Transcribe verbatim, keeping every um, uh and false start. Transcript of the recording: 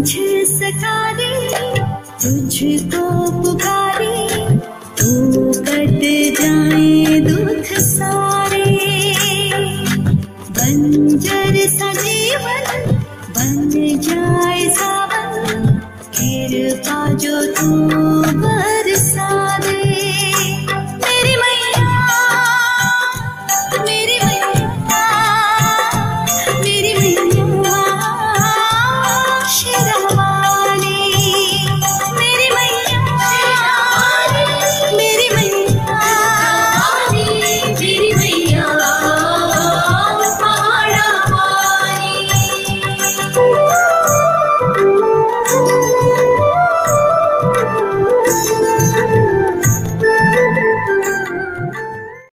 सकारे तुझको पुकारे तो कट जाए दुख सारे। बंजर सा जीवन बन जाए सावन, कृपा जो